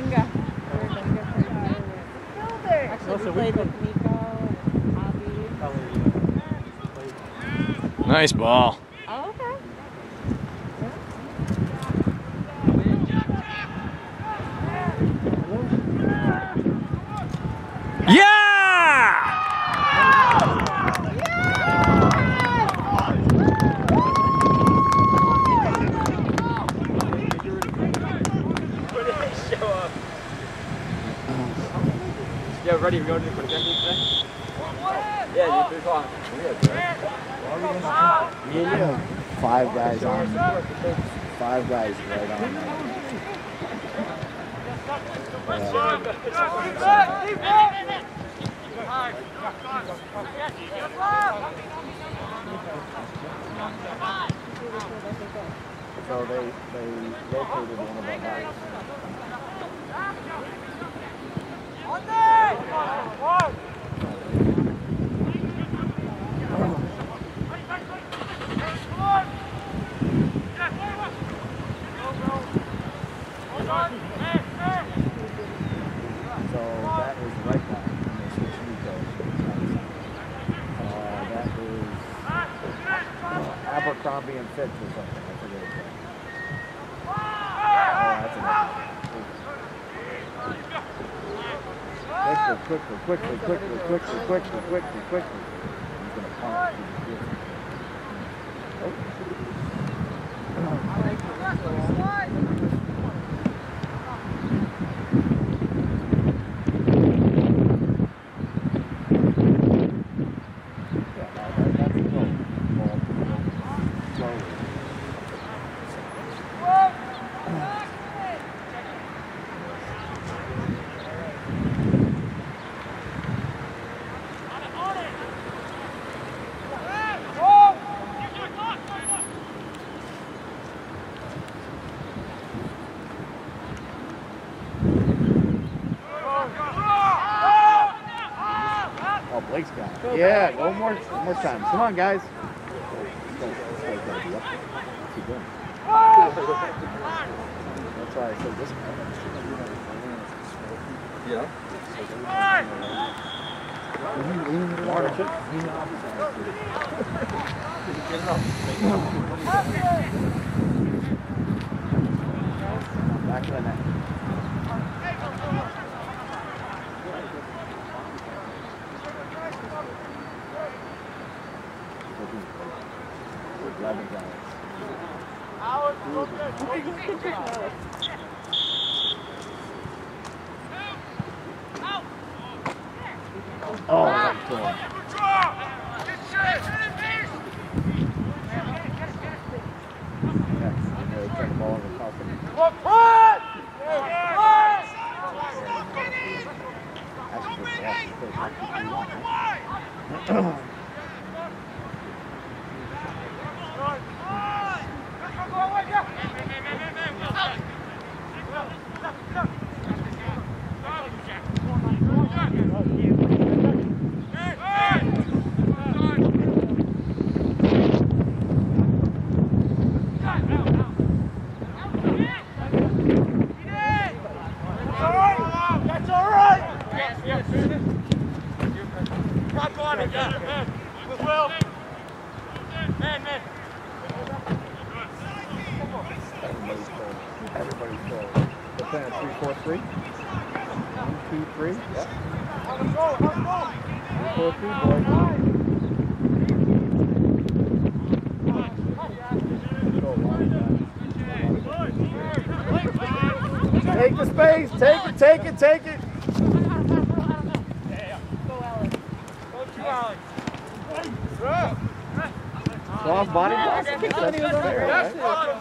Gunga. Actually, we played with Nico and Bobby. Nice ball. Oh, okay. Yeah! Yeah, ready to go to the today? Yeah, you 3 o'clock. Yeah. 5 guys on. 5 guys right on. So they located one of our guys. So that is right back. And they switched Nico. That is Abercrombie and Fitch or something. I forget his name. Oh, that's enough. Quickly. He's gonna punt. Oh, Blake's got it. Yeah, one more time. Come on, guys. Keep going. That's why I said this. Yeah. Back to the net. Oh, that's good. Everybody's full. They're playing a 3-4-3. 1, 2, 3. Yep. 3-4-3, boys. Take the space. Take it. Soft body block. That's what he was over there, right?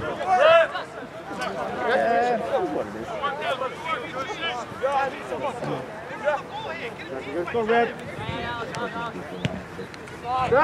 Yeah, that's what it is. Let's go, Red. Go!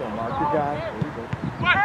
So mark your guy. There you go.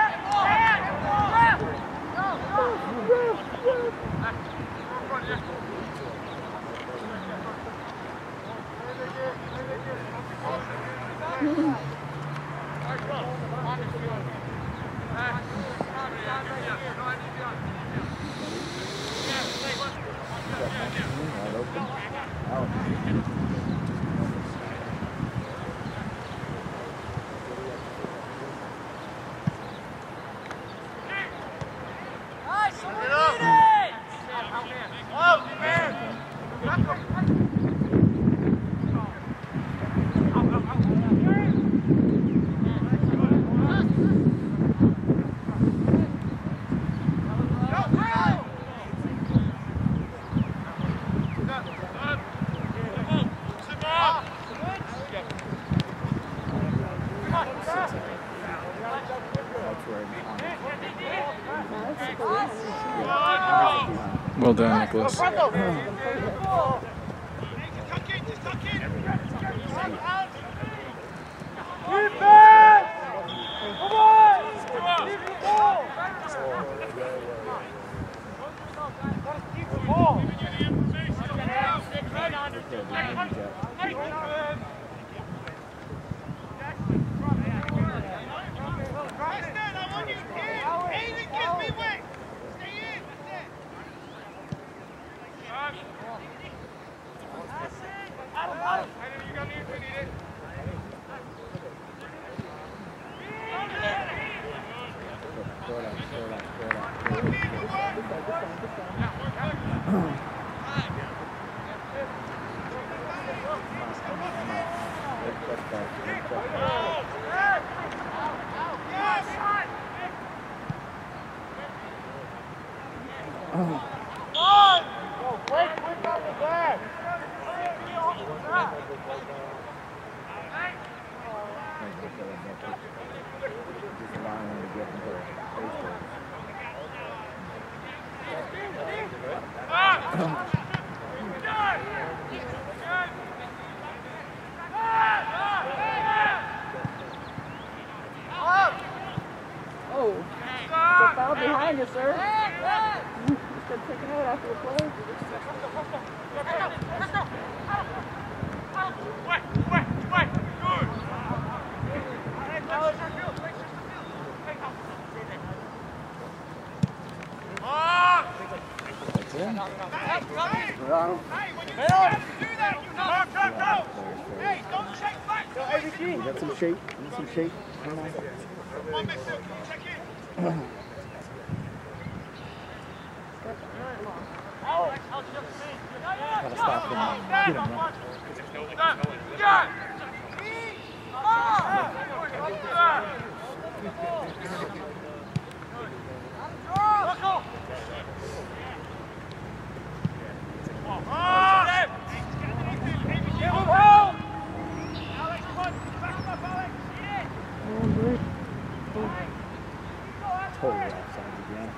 Well done, Nicholas. Behind you, sir. Just got taken out after the play. We got some shape. Need some shape. Gotta stop him. Get him, man. Totally offside again.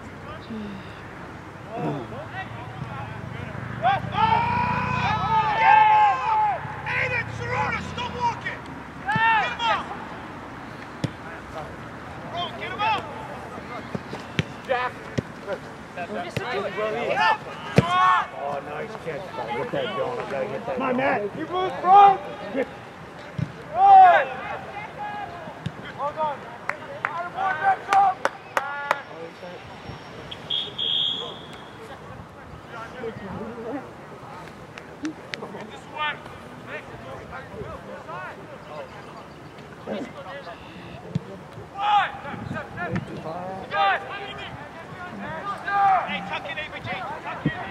Aiden, Serrano, stop walking! Get him up! Bro, get him up! Jack! Oh, nice catch. Gotta get that going. Gotta get that Come on, going. Matt! You move front! Good! Hold on! Back up! This one! Hey, tuck in, ABG! Tuck in!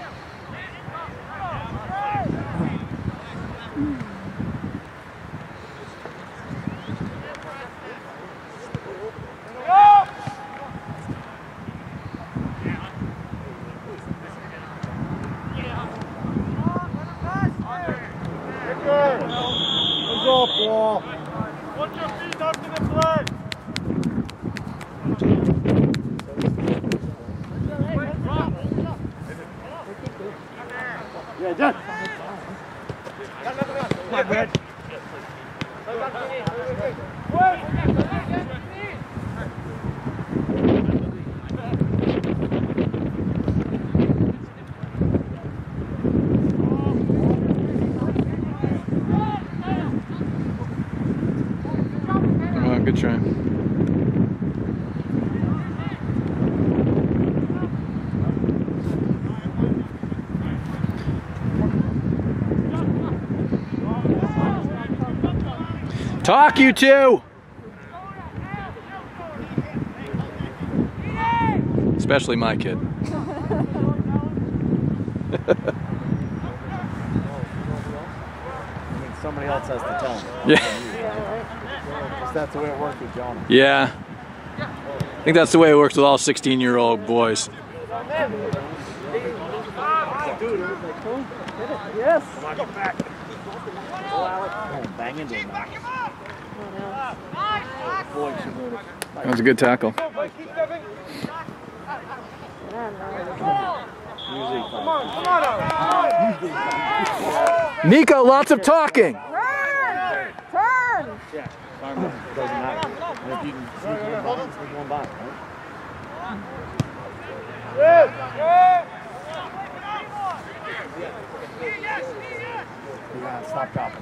Ball. Watch your feet after the play. Yeah, done. Come on, Brad. Talk, you two! Especially my kid. I mean, somebody else has to tell him. Yeah. That's the way it works with Jonah. Yeah. I think that's the way it works with all 16-year-old boys. Yes. Come on, get back. Oh, bang into him. Boy, she moved it. That was a good tackle. Nico, lots of talking. Turn! Turn! Yeah, doesn't matter. And if you can sneak one by, right? You gotta stop dropping.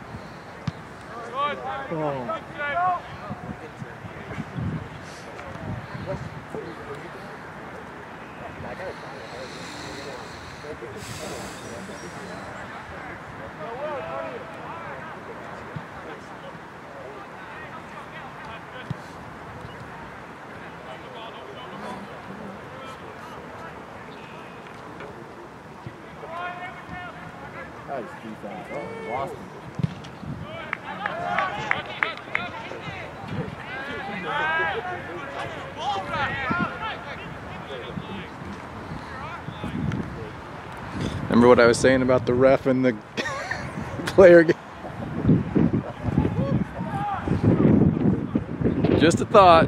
Nice defense. Oh, lost him. Remember what I was saying about the ref and the player game? Just a thought.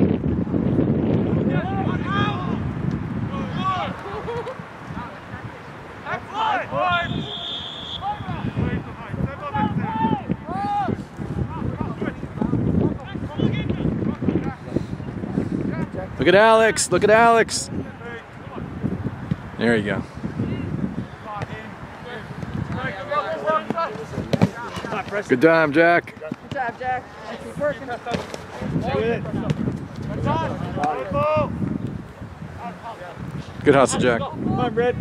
Look at Alex, look at Alex. There you go. Good time, Jack. Good job, Jack. Keep working. Good hustle, Jack. Come on, Brett.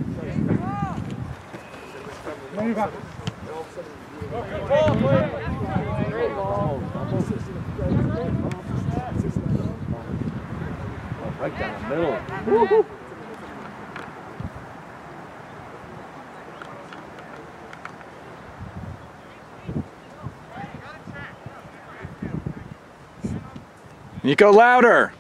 Great ball. Right down the middle. Nico, louder.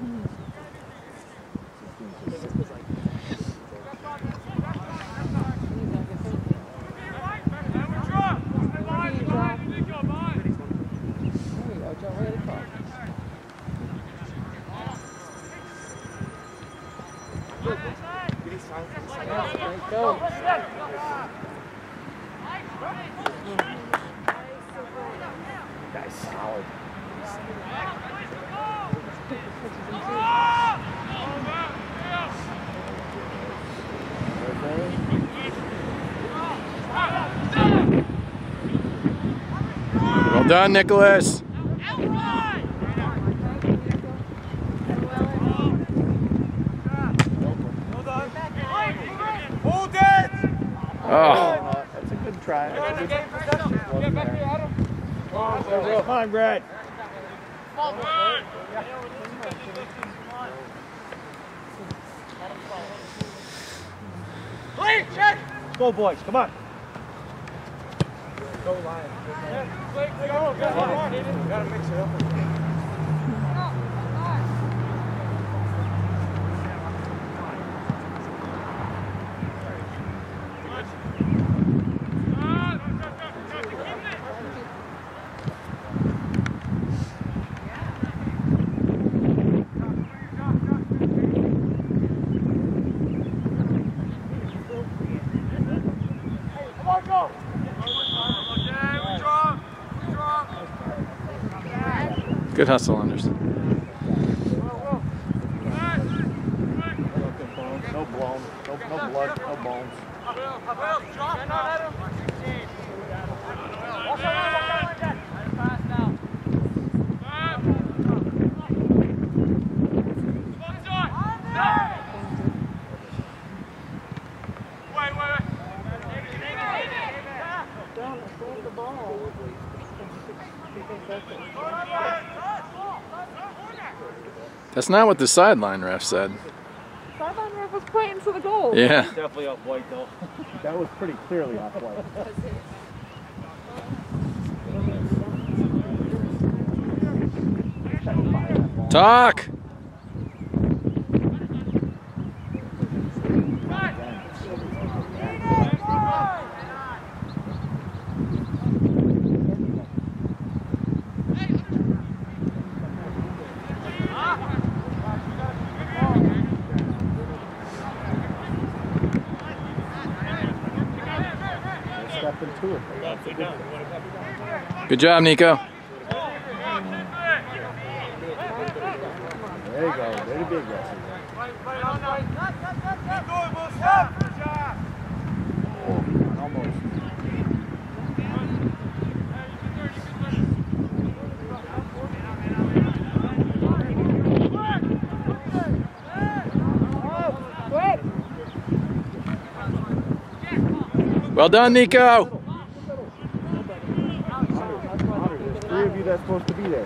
Go. Guy's solid. Well done, Nicholas. Oh. That's a good try. Come on, Brad. Let's go, boys. Come on. Go, Lions. Go. Gotta mix it up. Good hustle, Anderson. No blown, no blood, no bones. Down, hold the ball. That's not what the sideline ref said. Sideline ref was pointing to the goal. Yeah. Definitely off white though. That was pretty clearly off white. Talk! Step into it. Good job, Nico. There you go. Very big aggressive. Oh, almost. Well done, Nico. There's 3 of you that's supposed to be there.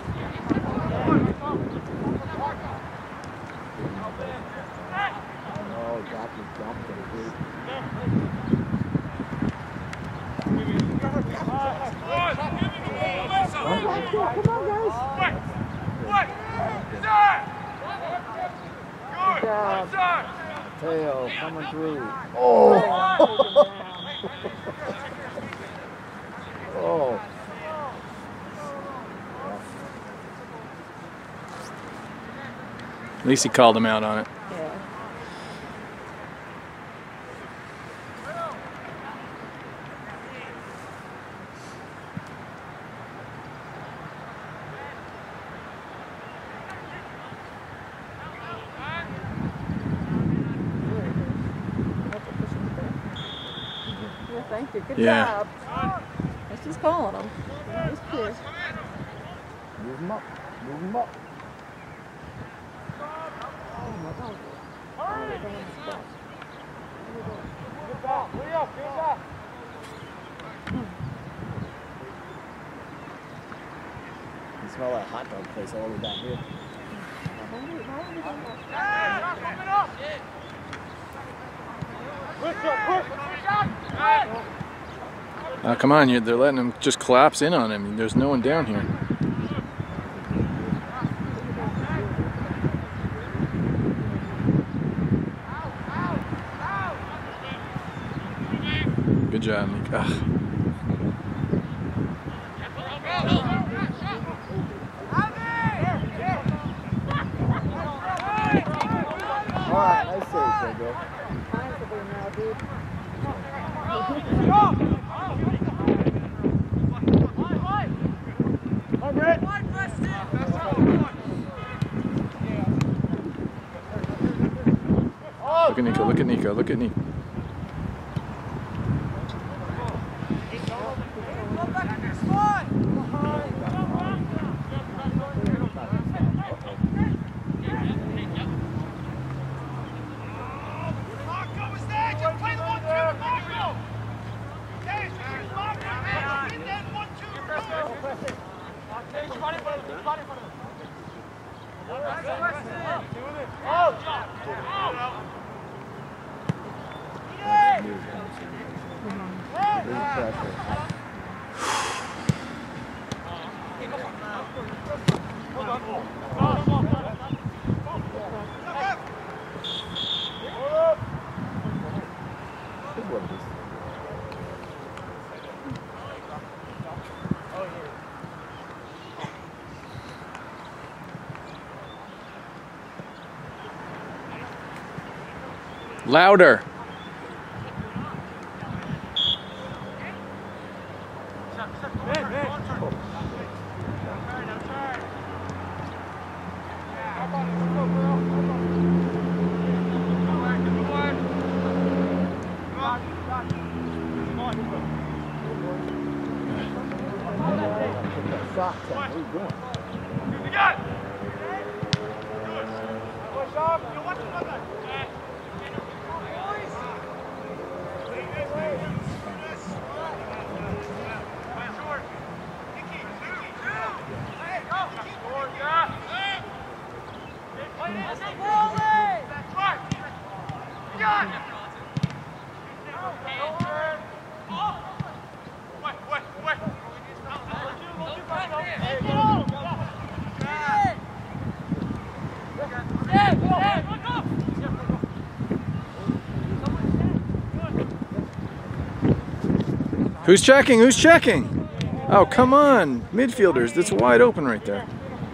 Oh, Jockey jumped him, dude. Tail coming through. Oh! Oh. At least he called him out on it. Yeah. Well, thank you. Good Yeah. job. That's just calling him. He's clear. Move him up. Move him up. You smell that hot dog place all the way down here. Oh, come on, they're letting him just collapse in on him. There's no one down here. Good job, Nick. Ugh. All right, nice save, Jago. Look at Nico, look at Nico, look at Nico. Louder. Who's checking? Who's checking? Oh, come on. Midfielders. That's wide open right there.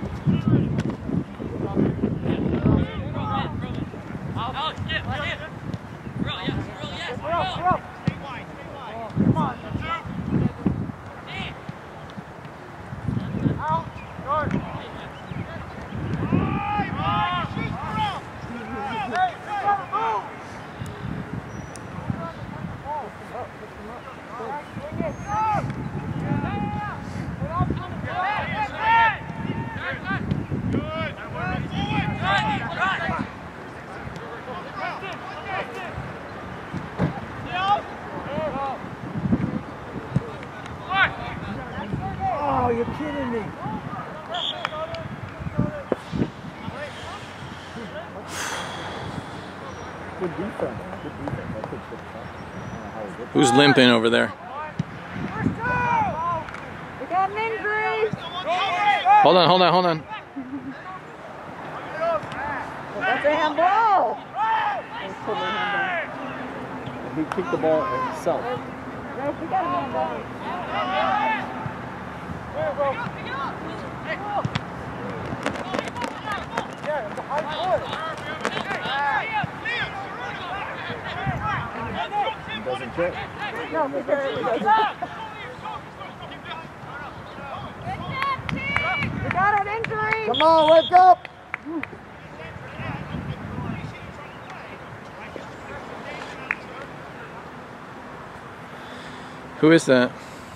Oh, you're kidding me. Good defense. Good defense. That's a good shot. Who's limping over there? We got an injury. Hold on, hold on, hold on. That's a handball. He kicked the ball himself. Right, we got a handball. He doesn't kick. No, he barely does. We got an injury. Come on, wake up! Who is that?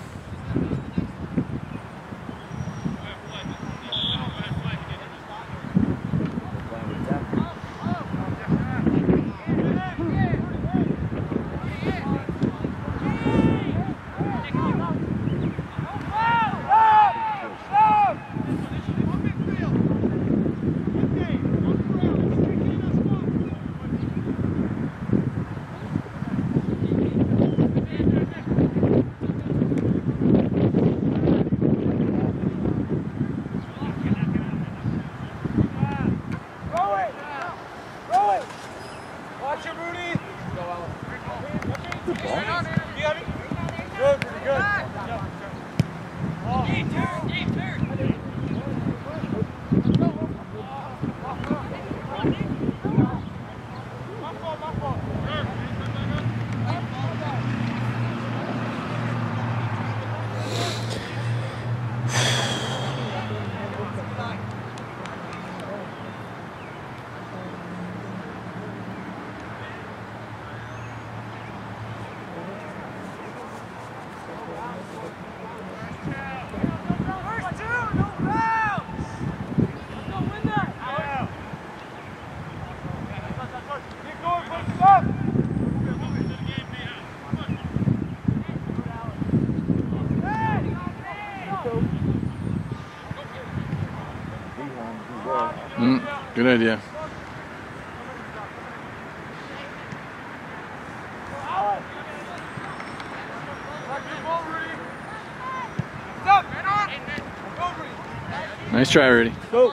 Good idea. Nice try, Rudy. Go.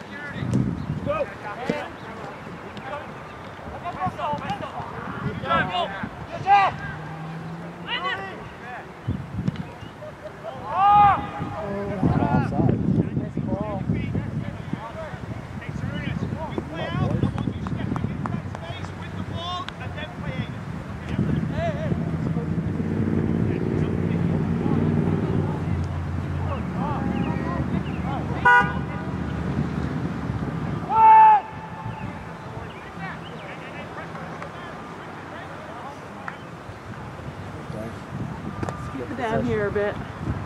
Down here a bit.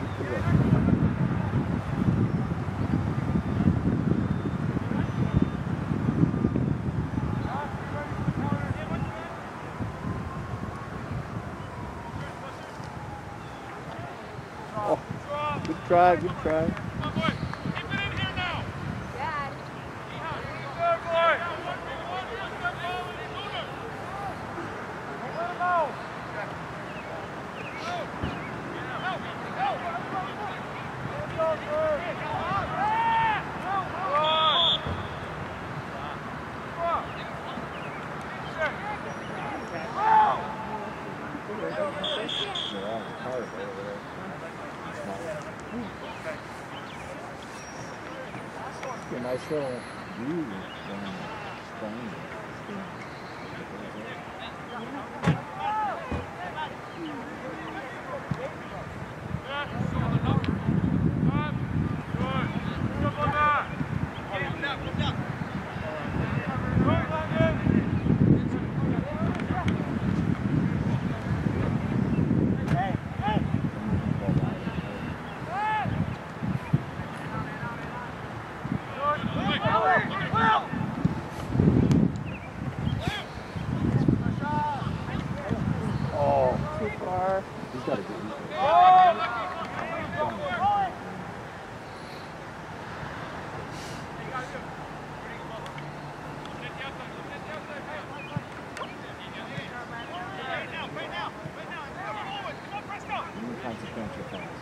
Oh, good try, good try. Yeah, hard over there. control. Too far. He's got to get consequential fouls.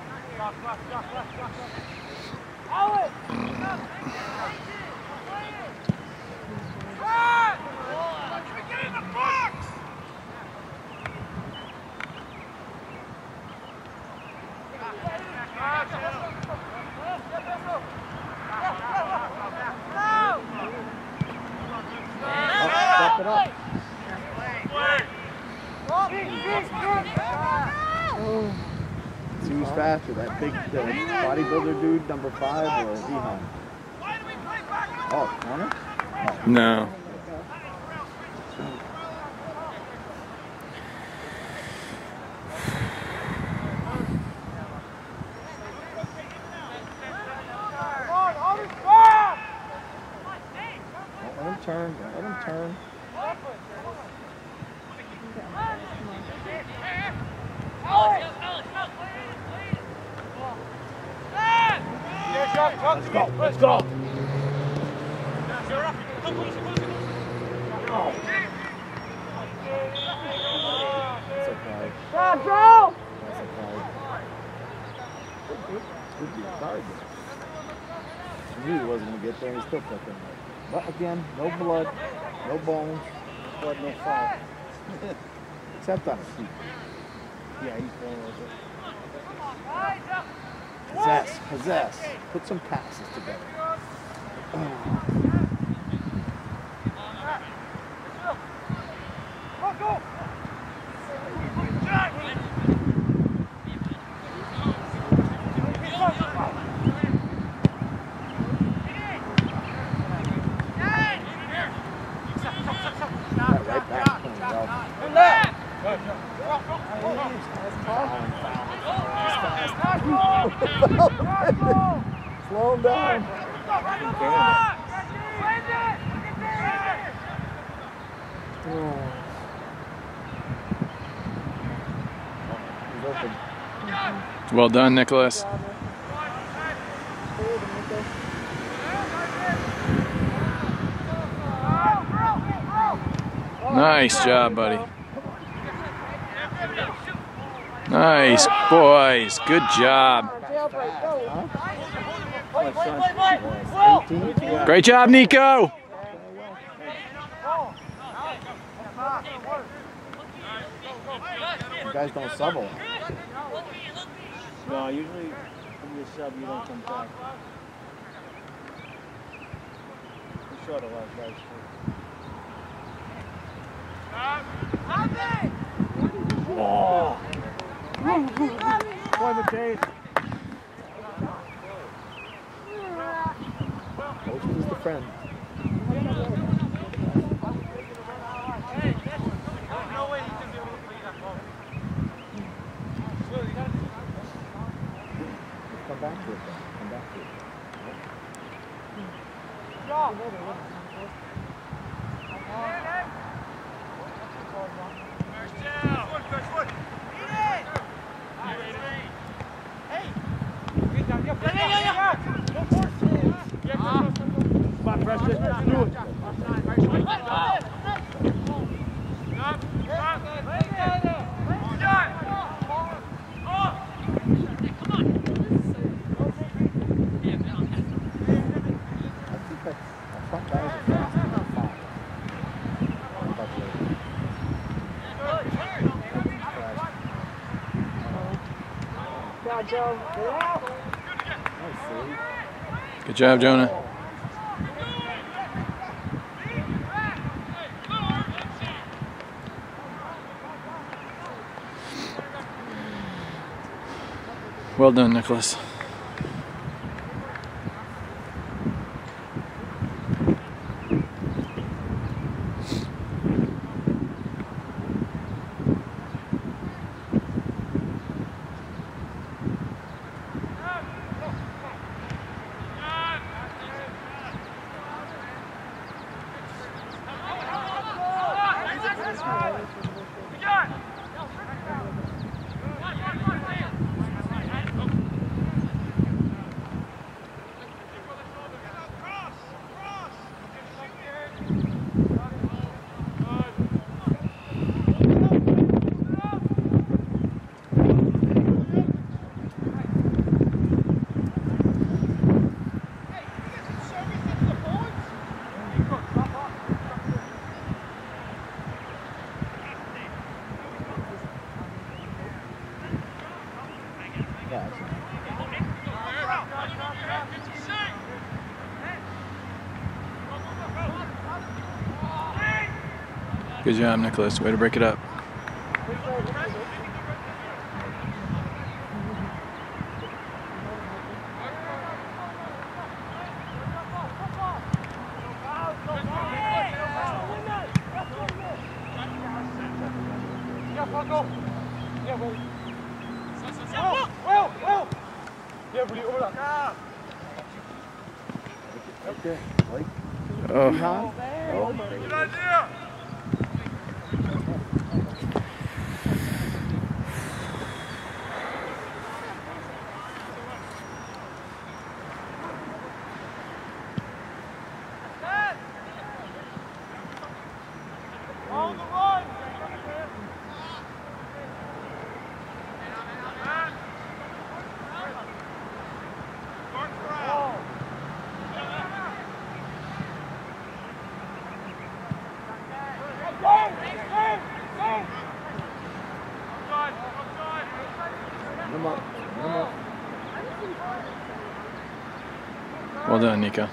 Step it up. See who's faster, that big bodybuilder dude, number 5, or Ehan? Oh, corner? No. Don't let him turn, don't let him turn. Let's go, let's go! That's okay. Job, Joe! That's okay. Good deal. Sorry, I knew he wasn't going to get there, and he still took him. But again, no blood, no bones, blood, no foul. Except on his feet. Yeah, he's going with it. Possess. Put some passes together. Right back. Slow him down. He's open. Well done, Nicholas. Nice job, buddy. Nice, boys. Good job. Great job, Nico. You guys don't sub a lot. No, usually when you sub, you don't come back. I'm short a lot of guys. Oh! Play the tape. Coach is the friend. Come back to it then. Come back to it. Good job, Jonah. Well done, Nicholas. Good job, Nicholas. Way to break it up. Oh. Good idea. On the run. Well done, Nico.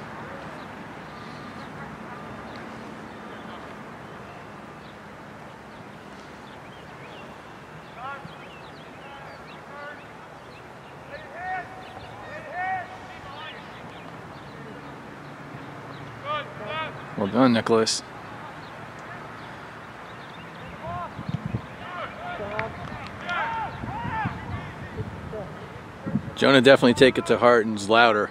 Well done, Nicholas. Jonah definitely take it to heart and is louder.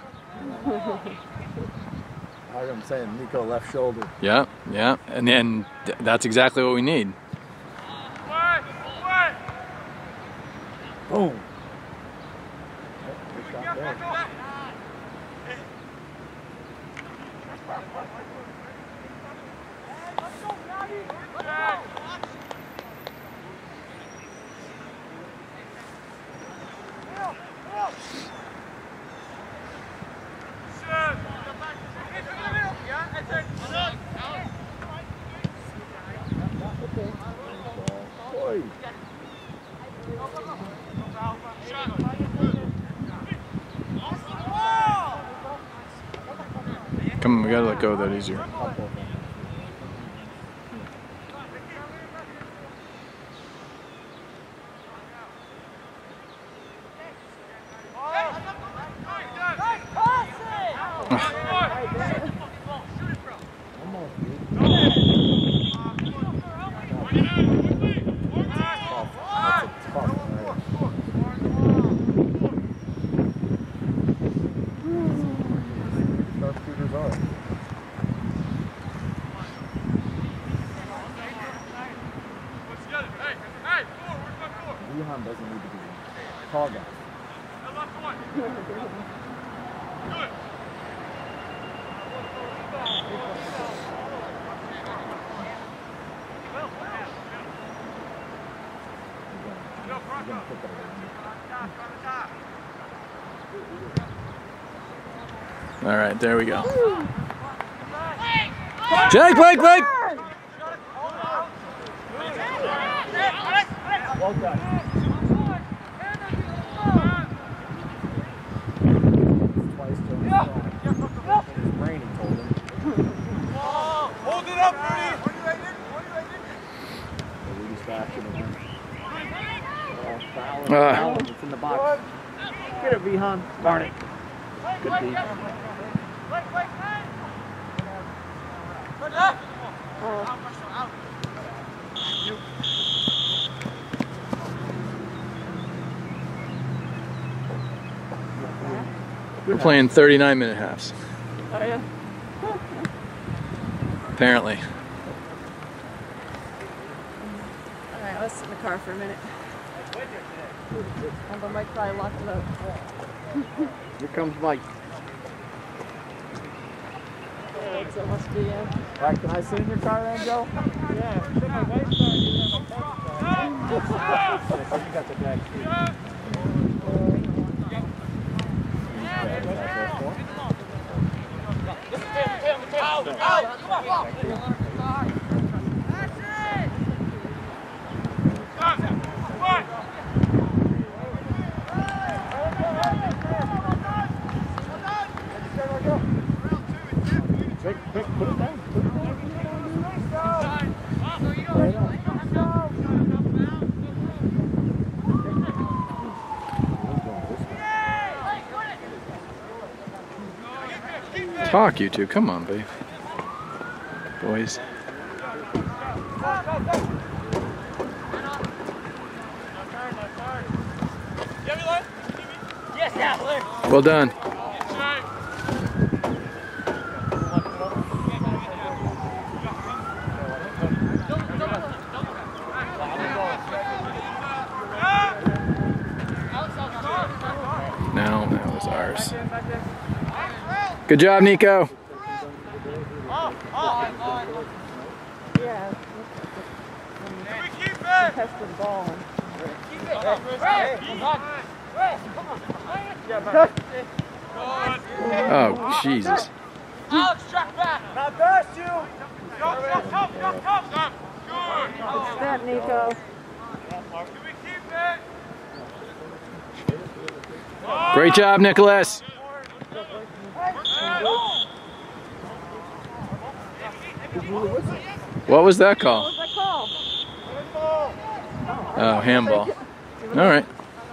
I'm saying Nico left shoulder. Yeah, yeah, and then that's exactly what we need. Boom. Good shot there. Come on, we gotta let go of that easier. Leon doesn't need to be tall guy. Good. All right, there we go. Jake, Blake! Well done. Twice to his brain, he told him. Hold it up, Rudy. The Rudy's back in the room. Foul. It's in the box. Get it, Vihan. Darn it. Good D. We're playing 39-minute halves. Oh, yeah. Apparently. Alright, let's sit in the car for a minute. Although Mike probably locked it up. Here comes Mike. Yeah, so it must be, All right, can I sit in your car then, Joe? Yeah, so my wife's car, you have a parking car. You got the back seat. Quick, put it down. Put it down. Talk, you two. Come on, babe. Boys. Well done. No, that was ours. Good job, Nico. yeah. Test the ball. Oh, Jesus. Alex, track back. Now burst you. Stop. Good. Good step, Nico. Can we keep it? Great job, Nicholas. What was that call? What was that call? Oh, handball. All right.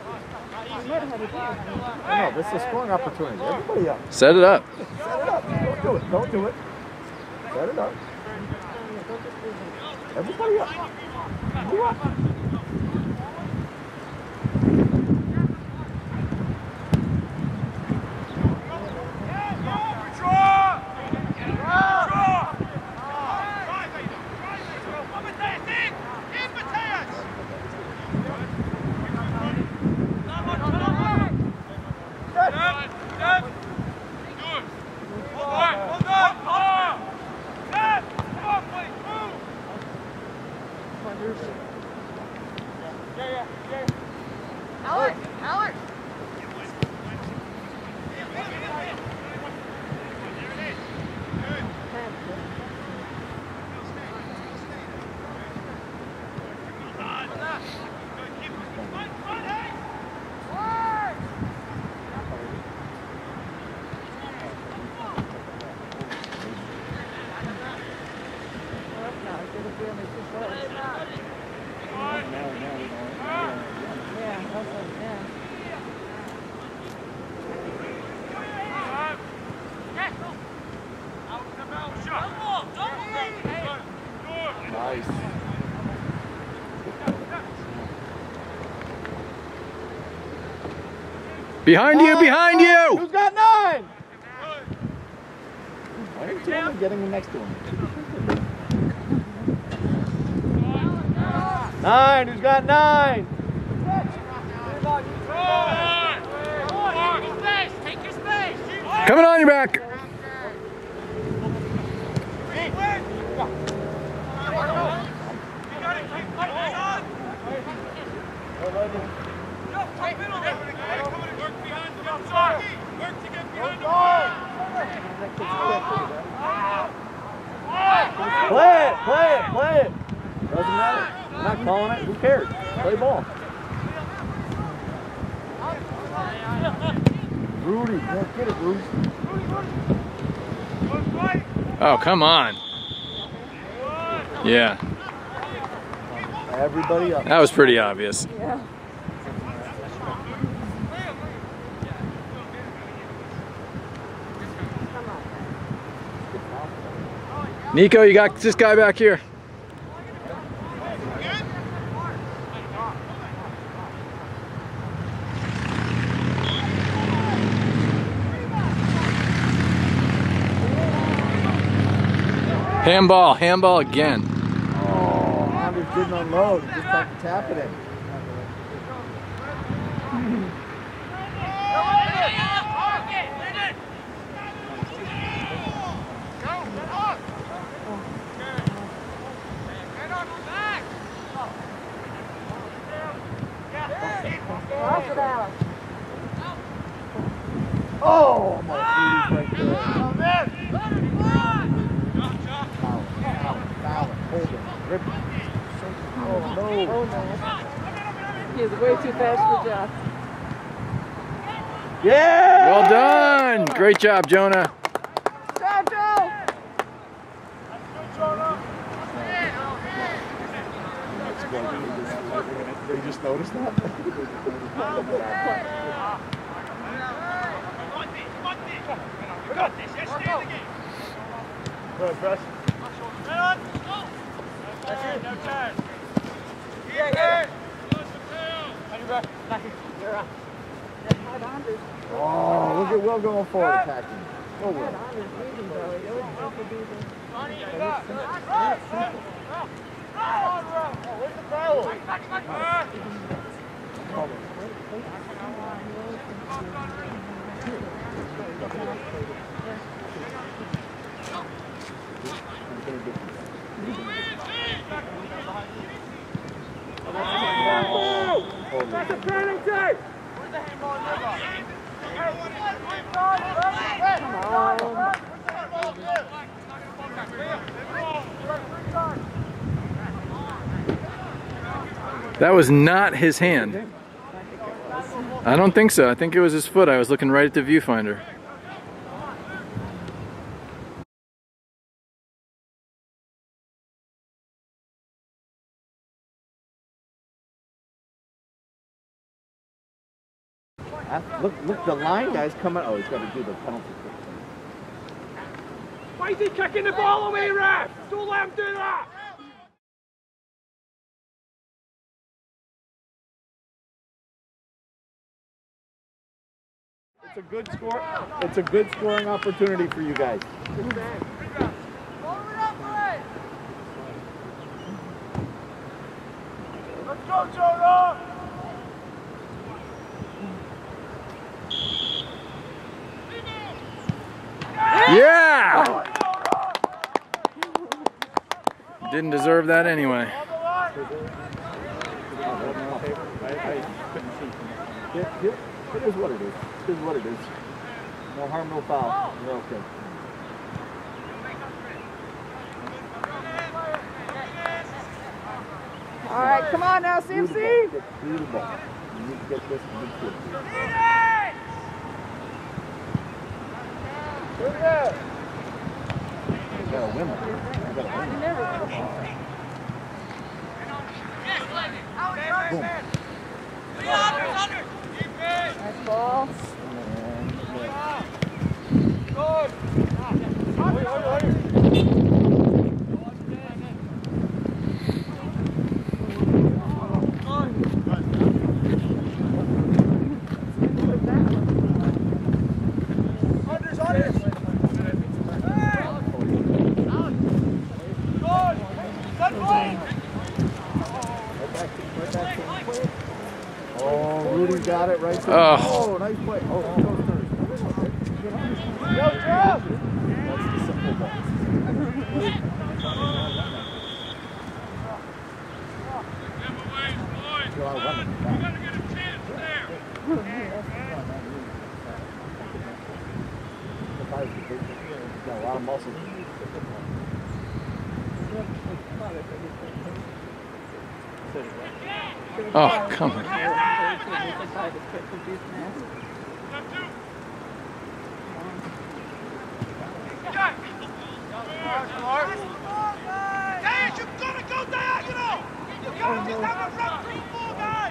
No, this is a scoring opportunity. Everybody up. Set it up. Set it up. Don't do it. Don't do it. Set it up. Everybody up. You up. Howard! Nice. Behind you, behind you! Who's got 9? Why aren't you only getting the next to him? 9. Who's got 9? Take your space! Coming on your back. Play it, play it, play it. Doesn't matter. I'm not calling it. Who cares? Play ball. Rudy, can't get it, Rudy. Oh, come on. Yeah, Everybody up. that was pretty obvious. Yeah. Nico, you got this guy back here. Handball again. Oh, Anders didn't unload. He just had to tap it in. Oh, my right there. Foul, hold him, rip him. Oh, no. He is way too fast for Jeff. Yeah! Well done. Great job, Jonah. Go, Joe! They just noticed that? Go ahead, press. Oh, look at Will going forward, attacking. Oh, Will. That's a penalty! That was not his hand. I don't think so. I think it was his foot. I was looking right at the viewfinder. Look, the line guy's coming. Oh, he's got to do the penalty kick. Why is he kicking the ball away, ref? Don't let him do that! It's a good score. It's a good scoring opportunity for you guys. Let's go, Jonah! Yeah! Didn't deserve that anyway. It is what it is. It is what it is. No harm, no foul. You're okay. All right, come on now, CMC. Do the ball. You need to get this to good. You gotta win it. You gotta win it. Boom. Nice ball. Oh, Rudy got it right there. Oh. Oh, nice play. Oh, go third. Go, Jeff! That's the simple ball. Got a lot of muscle. Oh, come on. Dad, you've got to go diagonal! You've got to just have a run through four guys!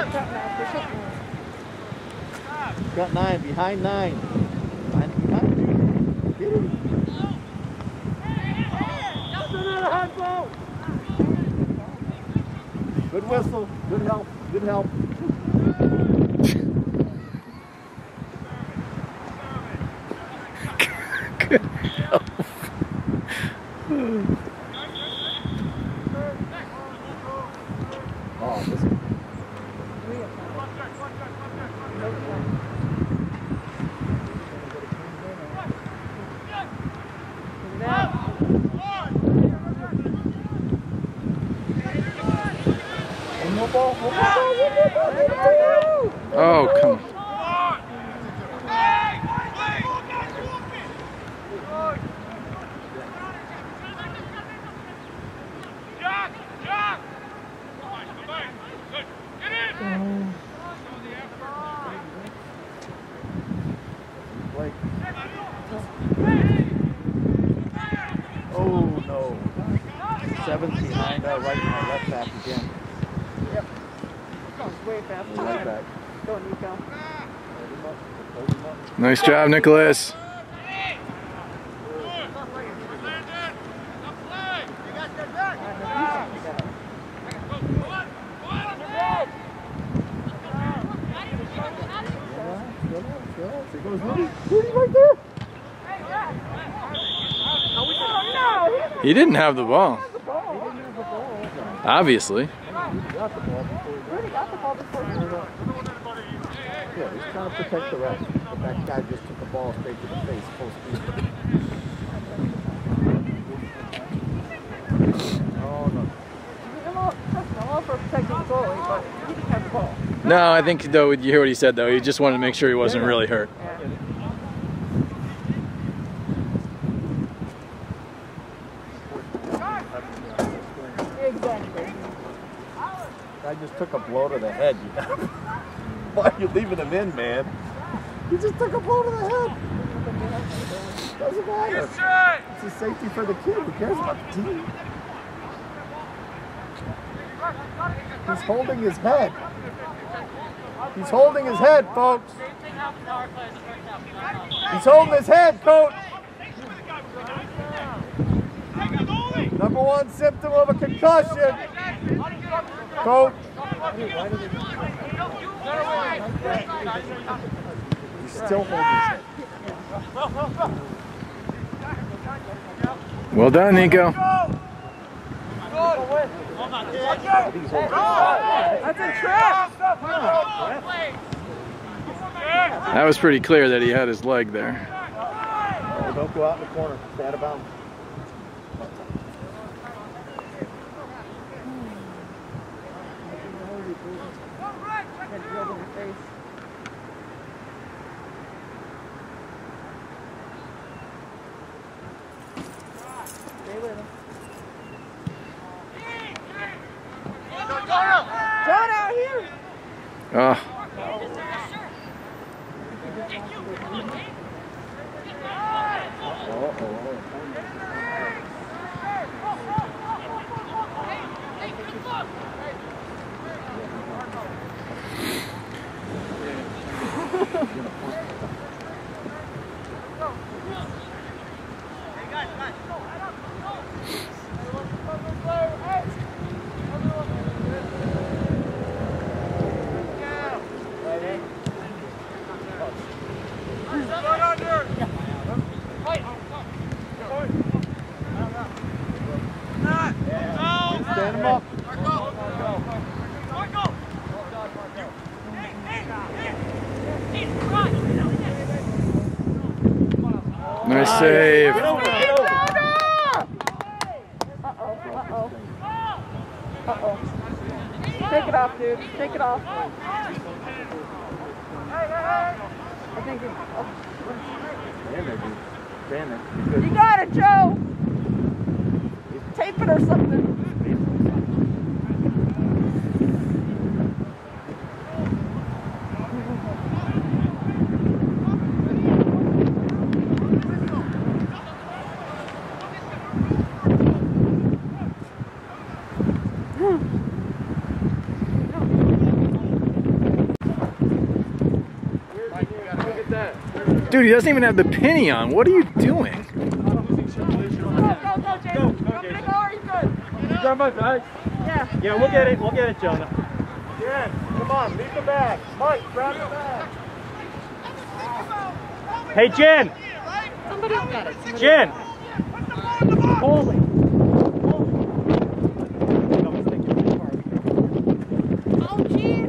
Got 9, behind 9. Behind. Get him. Good whistle. Good help. Good help. Good help. Oh, this Oh, come on. like, oh no. 7's behind our right and our left back again. Yep. Going way faster. Right back. Go, Nico. Nice job, Nicholas. It goes Rudy. Rudy right there. He didn't have the ball. Obviously. Rudy got the ball before. Yeah, he's trying to protect the ref. But that guy just took the ball straight to the face, full speed. Oh no. I'm all for protecting the goalie, but he didn't have the ball. No, I think though you hear what he said though. He just wanted to make sure he wasn't really hurt. Exactly. I just took a blow to the head. Why are you leaving him in, man? He just took a blow to the head. Doesn't matter. It's a safety for the kid. Who cares about the team? He's holding his head. He's holding his head, folks. He's holding his head, coach. Number 1 symptom of a concussion. Coach. He's still holding his head. Well done, Nico. That's a trap. That was pretty clear that he had his leg there. Oh, don't go out in the corner. Stay out of bounds. John out here. Oh. Stand him up. Nice save. Uh-oh. Take it off, dude. Take it off. I think it's... Oh. You got it, Joe! Tape it or something. Dude, he doesn't even have the penny on. What are you doing? Go, Jason. Go, big or he's good. You got my bag? Yeah. Yeah, we'll get it. We'll get it, Jonah. Jen, come on, leave the bag. Mike, grab the bag. Hey, Jen. Somebody got it. Jen. Holy. Oh, jeez.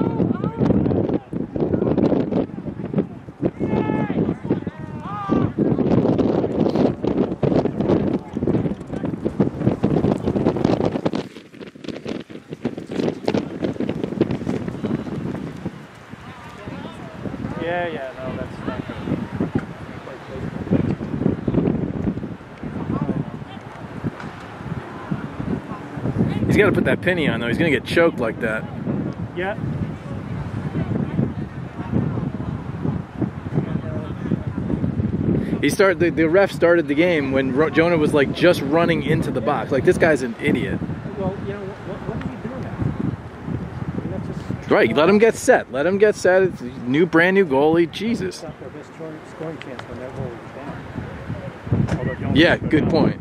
Yeah, no, that's not good. He's got to put that penny on though. He's gonna get choked like that. Yeah. The ref started the game when Jonah was like just running into the box. Like, this guy's an idiot. Well, you know, what are you doing now? I mean, that's just... Right, let him get set. Let him get set. It's brand new goalie. Jesus. That's their best scoring chance when their goal is down. Although Jones Yeah, is good point.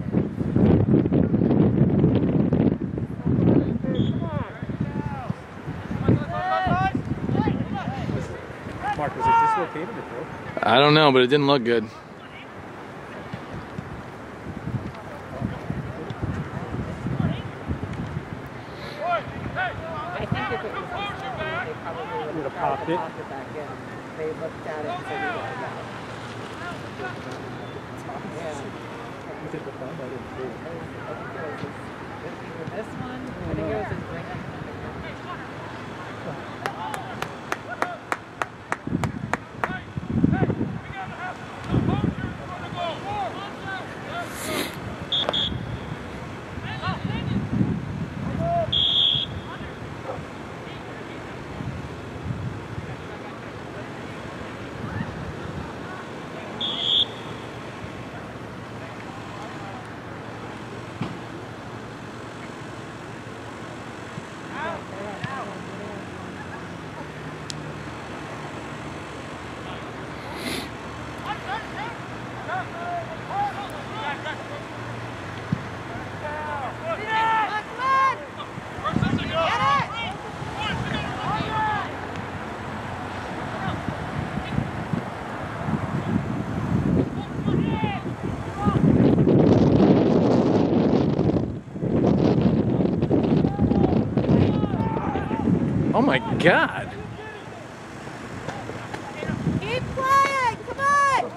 Mark, was it dislocated or broke? I don't know, but it didn't look good. I think if it was they probably would have popped it. Back in. They looked at it and said, yeah. Was it the thumb? I didn't see it. This one, I think it was his ring. Oh my God. Keep playing, come on!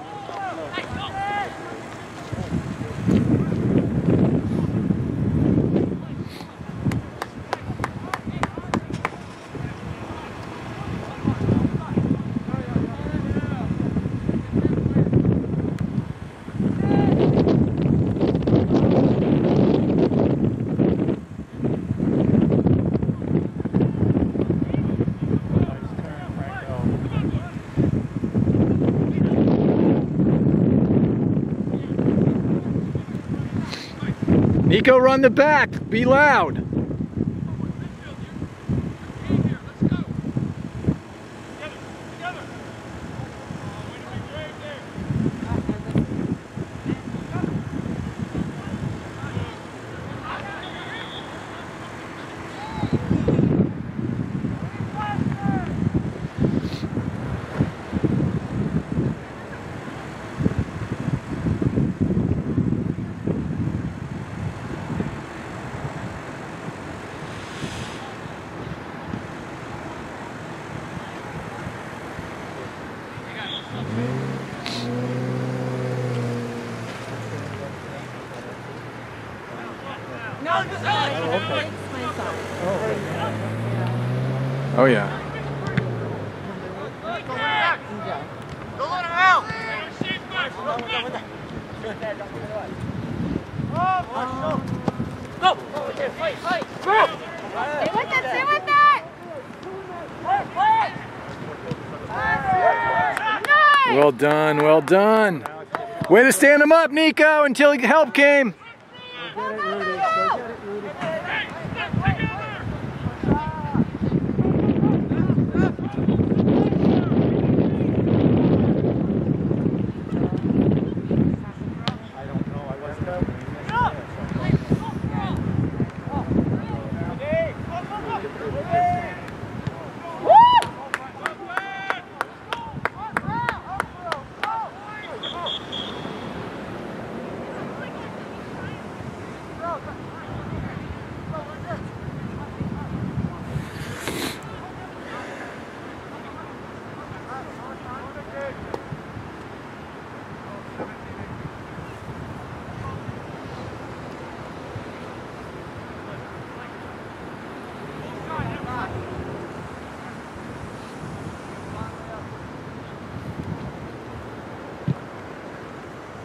Nico, run the back. Be loud. No, just okay. Oh yeah. Don't let him out! Go! Fight! Go! Stay with that, stay with that! Nice! Well done, well done. Way to stand him up, Nico, until help came.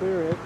Clear it.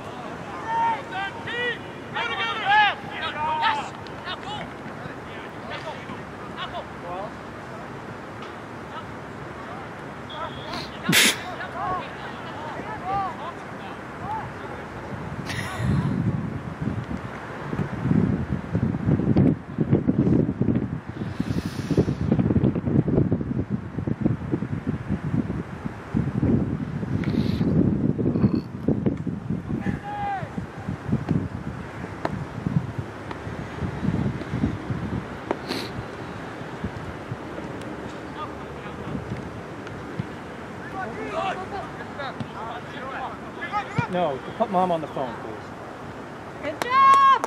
No, put Mom on the phone, please. Good job!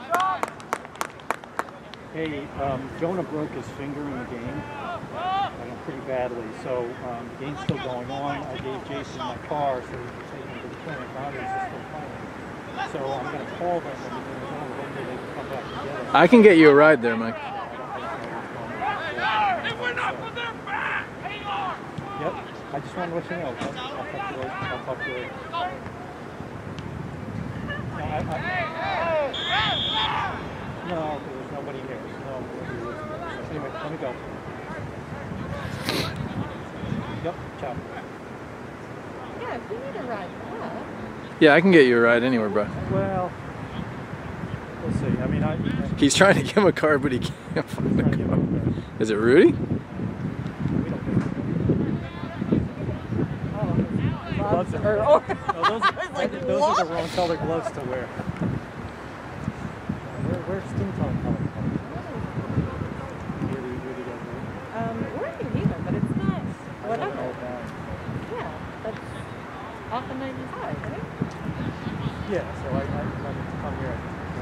Hey, Jonah broke his finger in the game, pretty badly. So the game's still going on. I gave Jason my car so he could take him to the clinic. Obviously, he's still playing. So I'm going to call them and hopefully they can come back together. I can get you a ride there, Mike. If we're not for their back, hang on. Yep. I just wanted to let you know. I'll talk to you later. I'll talk to you later. No, there's nobody here. No, anyway, let me go. Yep, ciao. Yeah, if you need a ride back. Yeah, I can get you a ride anywhere, bro. Well, we'll see. I mean, He's trying to give him a car, but he can't find the car. Is it Rudy? Gloves are those are the wrong color gloves to wear. Where's skin tone color? We're in even, but it's not whatever. Yeah, that's off the 95, right? Yeah, so I come here.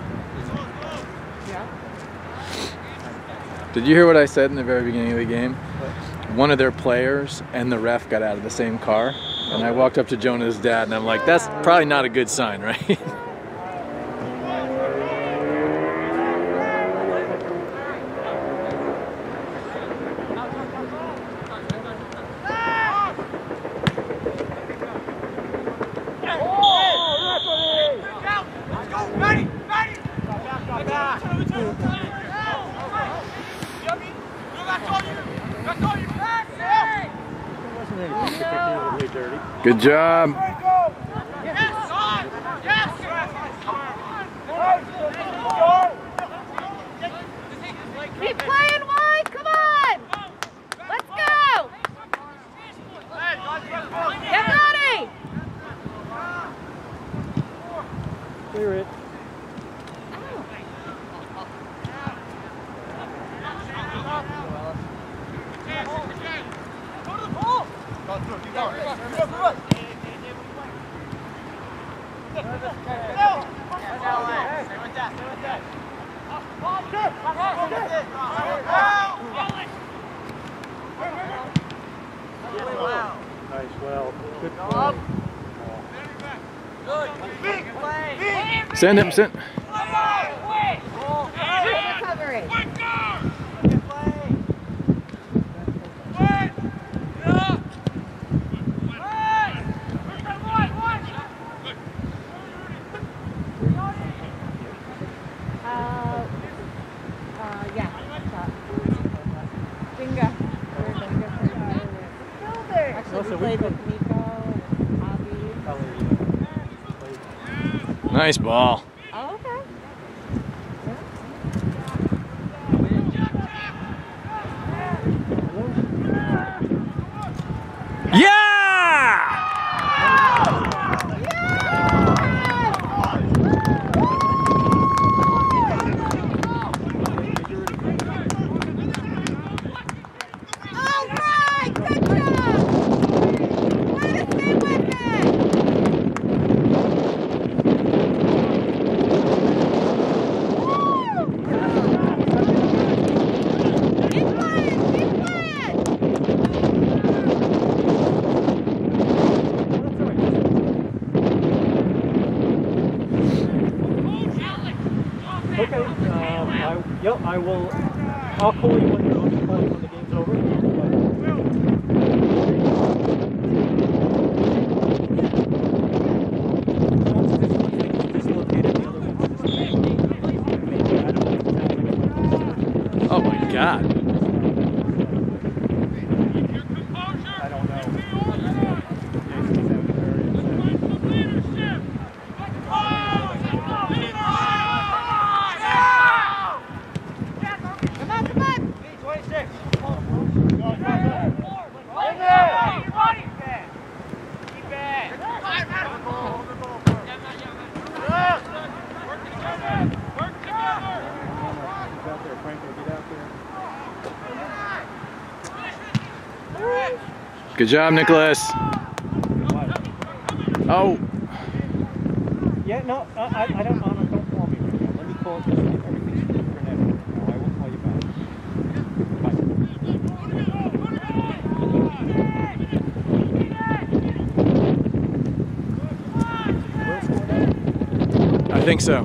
Yeah. Did you hear what I said in the very beginning of the game? One of their players and the ref got out of the same car. And I walked up to Jonah's dad and I'm like, that's probably not a good sign, right? Good job. Keep playing wide, come on! Let's go! Get ready! Clear it. Nice, well, good play. Send him, send. Recovery. Yeah. Bingo. Actually, we played with Nico and Bobby. Nice ball. Oh, okay. Yeah! Okay, I will. I'll call you when the game's over. shot. I don't know. Jason's having a very Come on, come on. 26. Good job, Nicholas. Oh. Yeah, no, I don't call me right now. Let me call everything's frenetic. No, I will call you back. I think so.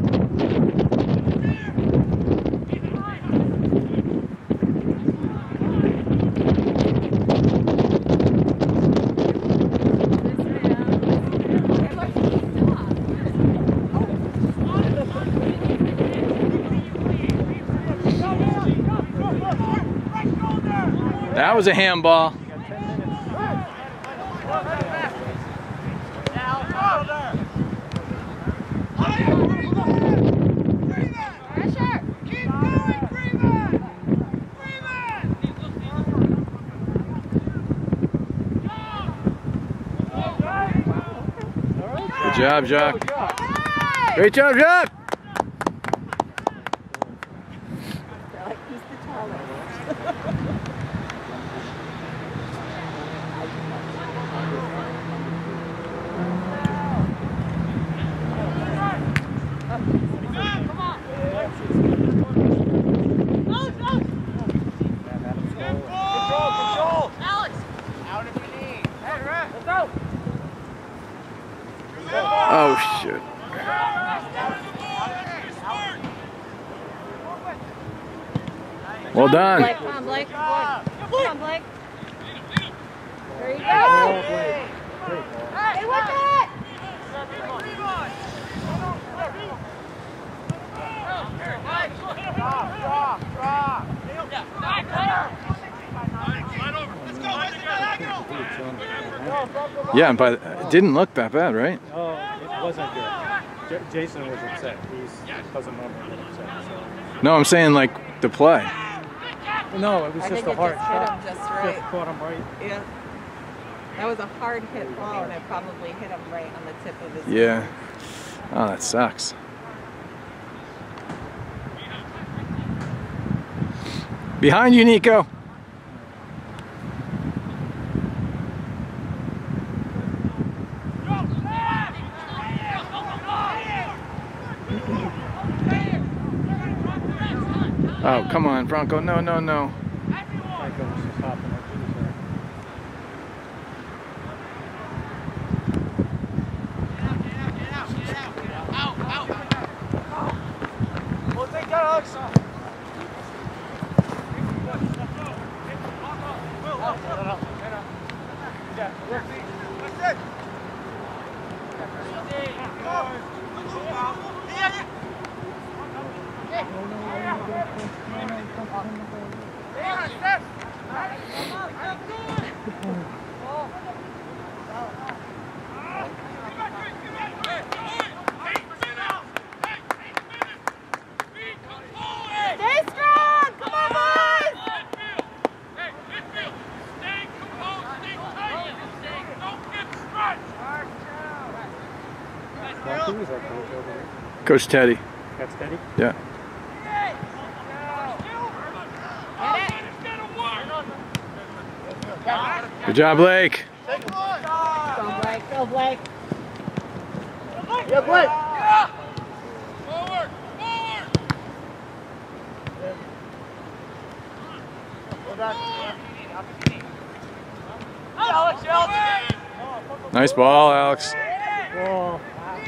That was a handball. Good job, Jacques. Great job, Jacques. Like he's the tallest. Oh, shit. Well done. Blake, come on, Blake. Come on, Blake. There you go. Hey, what's that? Yeah, but it didn't look that bad, right? Oh, it wasn't good. Jason was upset. He doesn't normally get upset. So. No, I'm saying like the play. No, it was just a hard shot. Hit him just right. Just caught him right. Yeah. That was a hard hit ball, and it probably hit him right on the tip of his Yeah. Oh, that sucks. Behind you, Nico. Oh, come on, Franco. No, no, no. Franco was just hopping up. He was there. We'll take that, Alex. Who was our coach over there? Coach Teddy. That's Teddy? Yeah. Good job, Blake. Go, Blake. Go, Blake. Yeah, Blake. Nice ball, Alex. Oh.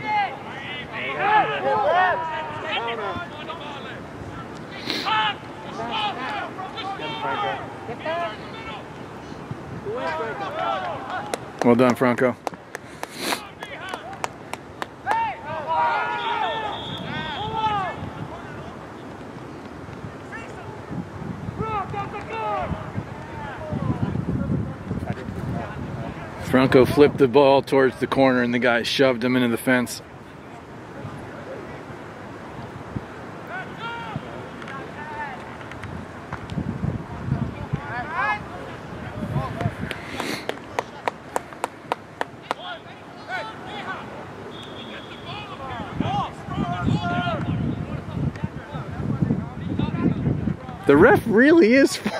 Well done, Franco. Franco flipped the ball towards the corner and the guy shoved him into the fence. The ref really is for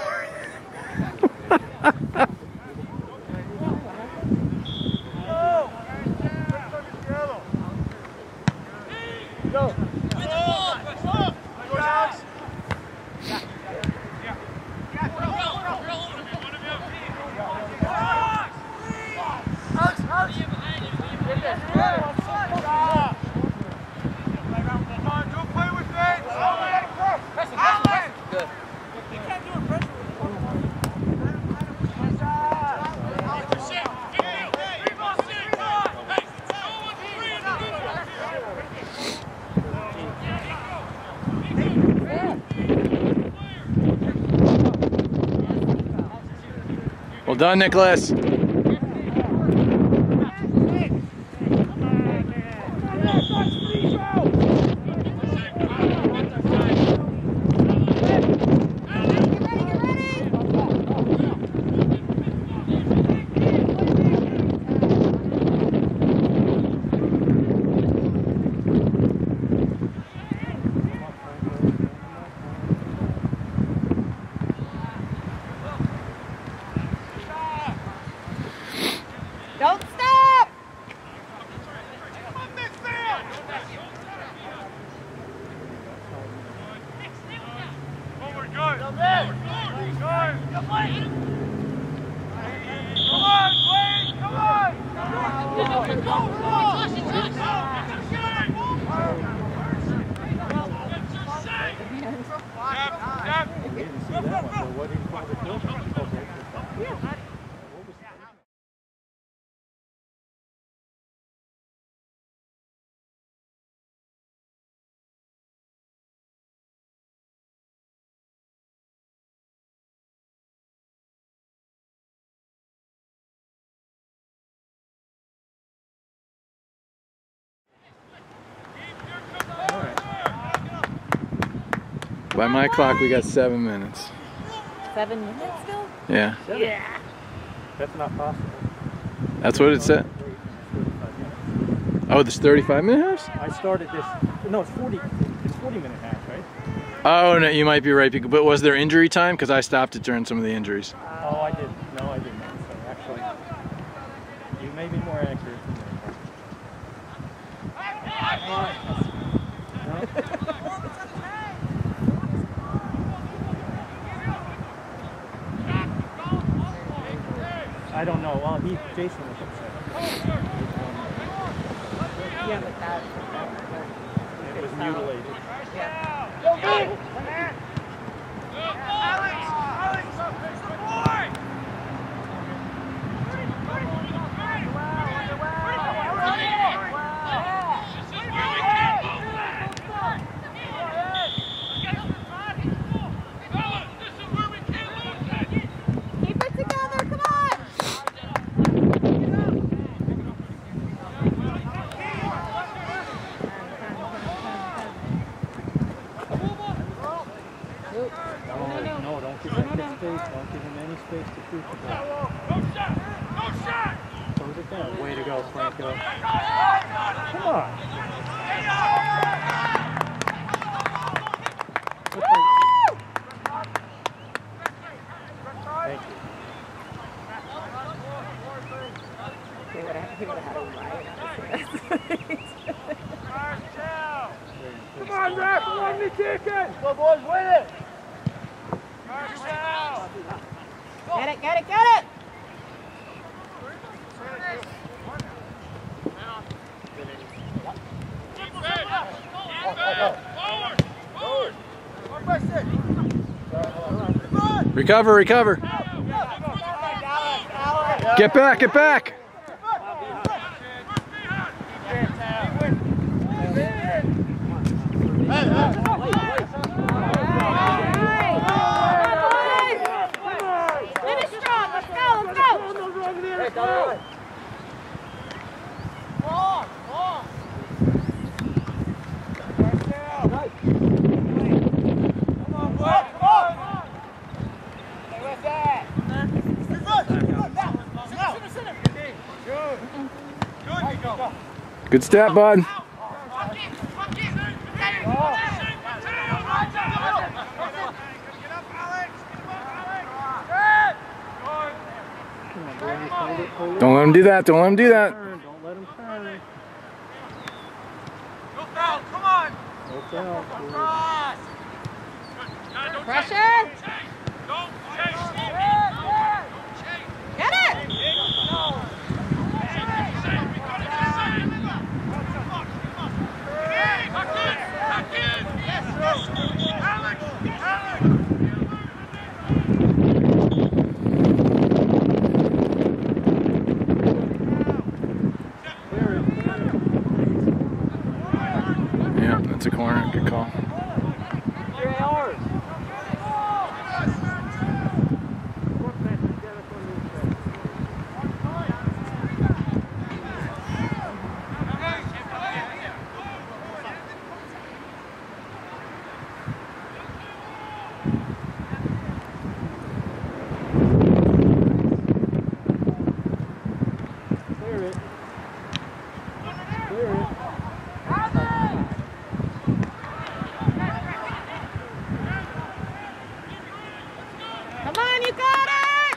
Well done, Nicholas. Don't stop! Forward, go! Come on, Wayne! Come on! By my clock, we got 7 minutes. 7 minutes still? Yeah. Yeah. That's not possible. That's what it said. Oh, this 35-minute halves? I started this. No, it's 40. It's 40-minute half, right? Oh, no, you might be right. But was there injury time? Because I stopped it during some of the injuries. Oh, I didn't. No, I didn't. So actually, you may be more accurate than me. I don't know. Well, Jason was upset. Yeah, but that It was mutilated. Alex, it's the boy! keep it together, come on! No, don't give him any space. Don't give him any space to shoot the ball. No shot! No shot! Close it down. Way to go, Franco. Come on. Thank you. He would have had a riot. Come on, Ref! Let me kick it! Go, boys, win it! Get it, get it, get it! Recover, recover. Get back, get back. Good step, bud. Don't let him do that. Don't let him do that. Don't let him turn. No foul, come on! No foul. Pressure! Don't chase! Get it! Yeah, that's a corner. Good call. Come on, you got it!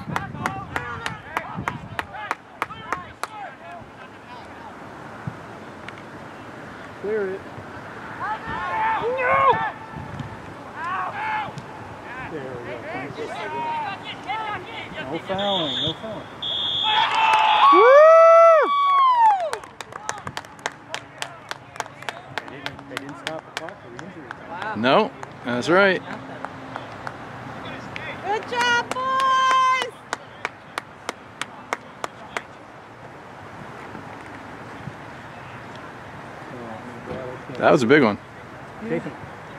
Clear it. There we go. No fouling. No fouling. They didn't stop the clock for the injury time. Wow. No, that's right. Good job, boys! That was a big one. Jason.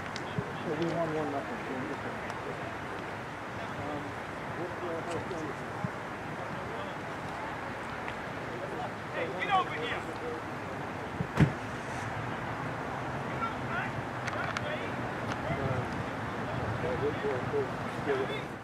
Get over here!